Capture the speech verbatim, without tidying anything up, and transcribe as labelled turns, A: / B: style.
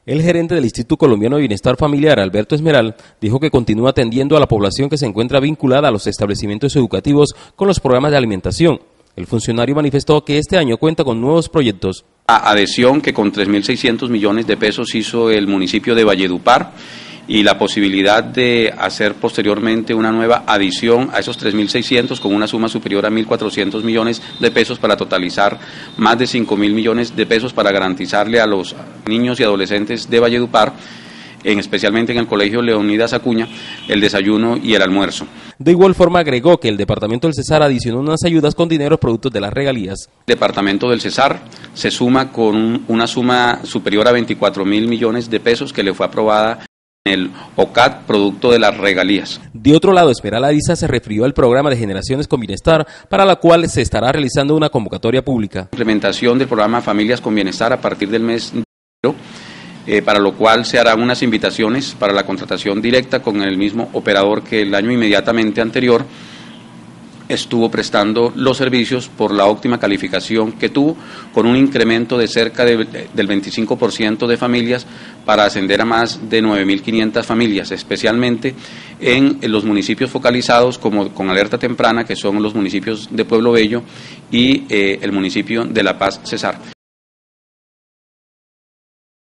A: El gerente del Instituto Colombiano de Bienestar Familiar, Alberto Esmeral, dijo que continúa atendiendo a la población que se encuentra vinculada a los establecimientos educativos con los programas de alimentación. El funcionario manifestó que este año cuenta con nuevos proyectos.
B: A adhesión que con tres mil seiscientos millones de pesos hizo el municipio de Valledupar y la posibilidad de hacer posteriormente una nueva adición a esos tres mil seiscientos con una suma superior a mil cuatrocientos millones de pesos para totalizar más de cinco mil millones de pesos para garantizarle a los niños y adolescentes de Valledupar, en, especialmente en el Colegio Leonidas Acuña, el desayuno y el almuerzo.
A: De igual forma agregó que el Departamento del Cesar adicionó unas ayudas con dinero productos de las regalías.
B: El Departamento del Cesar se suma con una suma superior a veinticuatro mil millones de pesos que le fue aprobada el O C A D, producto de las regalías.
A: De otro lado, Esmeral Ariza se refirió al programa de Generaciones con Bienestar, para la cual se estará realizando una convocatoria pública.
B: Implementación del programa Familias con Bienestar a partir del mes de enero, eh, para lo cual se harán unas invitaciones para la contratación directa con el mismo operador que el año inmediatamente anterior estuvo prestando los servicios por la óptima calificación que tuvo, con un incremento de cerca de, del veinticinco por ciento de familias para ascender a más de nueve mil quinientas familias, especialmente en, en los municipios focalizados como con alerta temprana, que son los municipios de Pueblo Bello y eh, el municipio de La Paz Cesar.